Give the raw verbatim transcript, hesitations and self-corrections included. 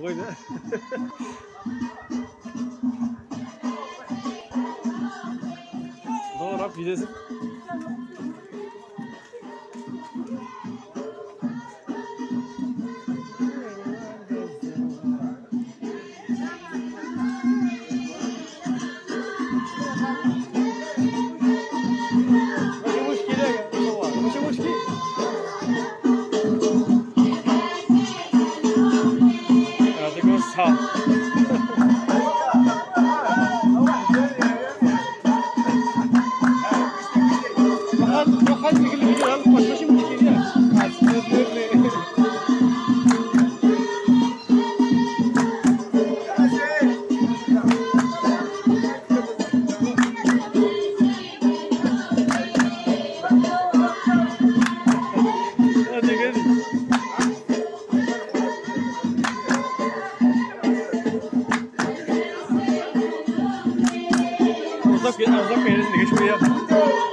خويا دور في دازك يعطيكم الصحة. واخا ديك الفيديو هلقاش ماشي مشكل ياك. هذيك هذيك أرزاق أرزاق يهز لك شوية.